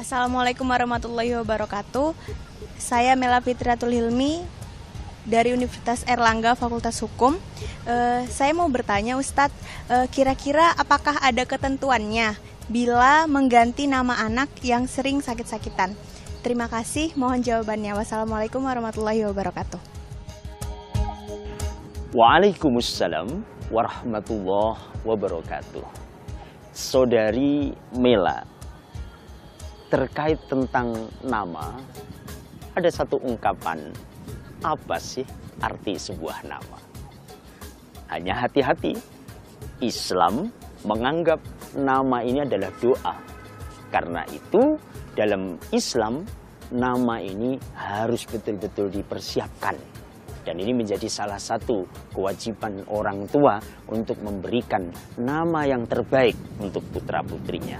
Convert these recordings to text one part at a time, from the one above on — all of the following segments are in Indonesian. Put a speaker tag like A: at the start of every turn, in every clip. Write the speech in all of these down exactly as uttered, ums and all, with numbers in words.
A: Assalamualaikum warahmatullahi wabarakatuh. Saya Mela Fitriatul Hilmi dari Universitas Airlangga Fakultas Hukum. E, saya mau bertanya Ustadz, e, kira-kira apakah ada ketentuannya bila mengganti nama anak yang sering sakit-sakitan? Terima kasih, mohon jawabannya. Wassalamualaikum warahmatullahi wabarakatuh.
B: Waalaikumsalam warahmatullahi wabarakatuh. Saudari Mela, terkait tentang nama, ada satu ungkapan, apa sih arti sebuah nama? Hanya hati-hati, Islam menganggap nama ini adalah doa. Karena itu dalam Islam nama ini harus betul-betul dipersiapkan. Dan ini menjadi salah satu kewajiban orang tua untuk memberikan nama yang terbaik untuk putra-putrinya.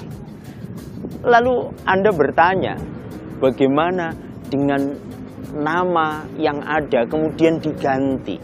B: Lalu Anda bertanya, bagaimana dengan nama yang ada kemudian diganti?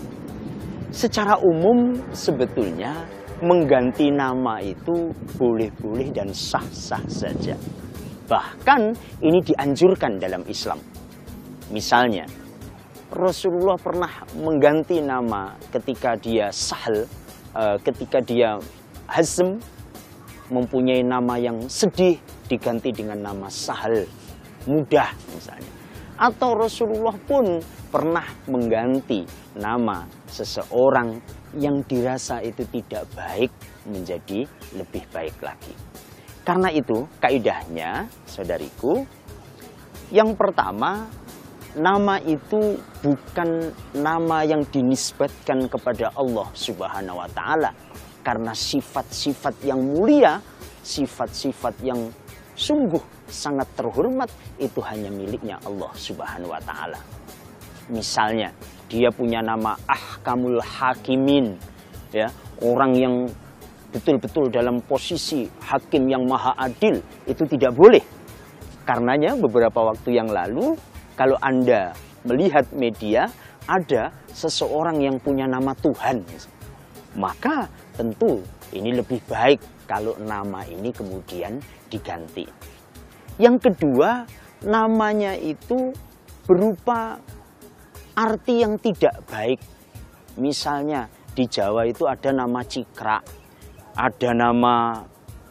B: Secara umum sebetulnya mengganti nama itu boleh-boleh dan sah-sah saja. Bahkan ini dianjurkan dalam Islam. Misalnya, Rasulullah pernah mengganti nama ketika dia Sahal, ketika dia Hazm, mempunyai nama yang sedih, diganti dengan nama Sahal, mudah misalnya. Atau Rasulullah pun pernah mengganti nama seseorang yang dirasa itu tidak baik menjadi lebih baik lagi. Karena itu kaidahnya, saudariku, yang pertama, nama itu bukan nama yang dinisbatkan kepada Allah Subhanahu wa Ta'ala. Karena sifat-sifat yang mulia, sifat-sifat yang sungguh sangat terhormat, itu hanya miliknya Allah Subhanahu wa Ta'ala. Misalnya, dia punya nama Ahkamul Hakimin, ya, orang yang betul-betul dalam posisi hakim yang maha adil, itu tidak boleh. Karenanya beberapa waktu yang lalu, kalau Anda melihat media, ada seseorang yang punya nama Tuhan, maka tentu ini lebih baik kalau nama ini kemudian diganti. Yang kedua, namanya itu berupa arti yang tidak baik. Misalnya di Jawa itu ada nama Cikra, ada nama,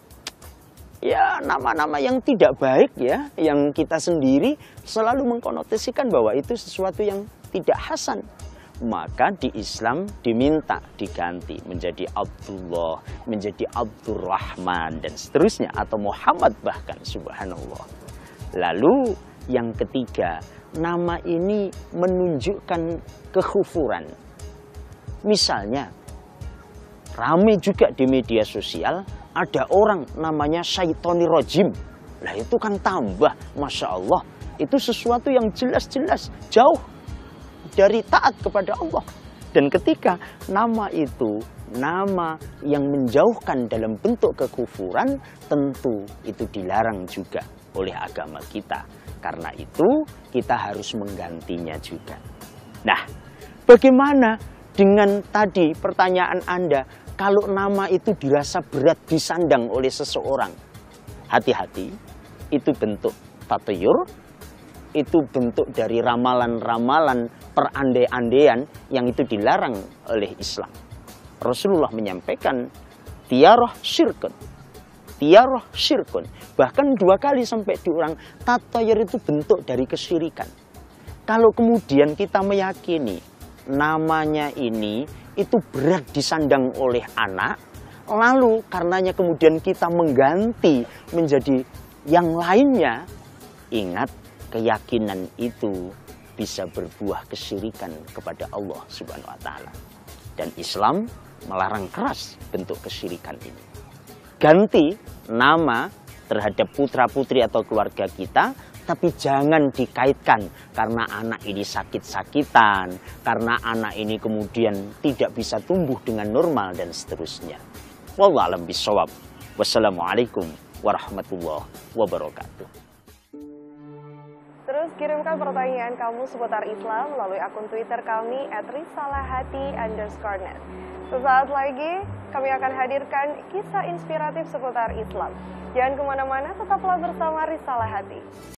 B: ya nama-nama yang tidak baik ya, yang kita sendiri selalu mengkonotasikan bahwa itu sesuatu yang tidak hasan. Maka di Islam diminta diganti menjadi Abdullah, menjadi Abdurrahman, dan seterusnya, atau Muhammad bahkan, subhanallah. Lalu yang ketiga, nama ini menunjukkan kekufuran. Misalnya, ramai juga di media sosial, ada orang namanya Syaitoni Rojim. Lah itu kan tambah, Masya Allah, itu sesuatu yang jelas-jelas jauh dari taat kepada Allah. Dan ketika nama itu nama yang menjauhkan dalam bentuk kekufuran, tentu itu dilarang juga oleh agama kita. Karena itu kita harus menggantinya juga. Nah, bagaimana dengan tadi pertanyaan Anda, kalau nama itu dirasa berat disandang oleh seseorang? Hati-hati, itu bentuk tatayur, itu bentuk dari ramalan-ramalan perandai-andaian yang itu dilarang oleh Islam. Rasulullah menyampaikan tiaroh syirkun, tiaroh syirkun. Bahkan dua kali sampai diulang, tatayur itu bentuk dari kesyirikan. Kalau kemudian kita meyakini namanya ini itu berat disandang oleh anak, lalu karenanya kemudian kita mengganti menjadi yang lainnya, ingat, keyakinan itu bisa berbuah kesyirikan kepada Allah Subhanahu wa Ta'ala. Dan Islam melarang keras bentuk kesyirikan ini. Ganti nama terhadap putra-putri atau keluarga kita, tapi jangan dikaitkan karena anak ini sakit-sakitan, karena anak ini kemudian tidak bisa tumbuh dengan normal dan seterusnya. Wallahu a'lam bishawab. Wassalamualaikum warahmatullahi wabarakatuh.
C: Terus kirimkan pertanyaan kamu seputar Islam melalui akun Twitter kami at risalahati underscore net. Sesaat lagi kami akan hadirkan kisah inspiratif seputar Islam. Jangan kemana-mana, tetaplah bersama Risalah Hati.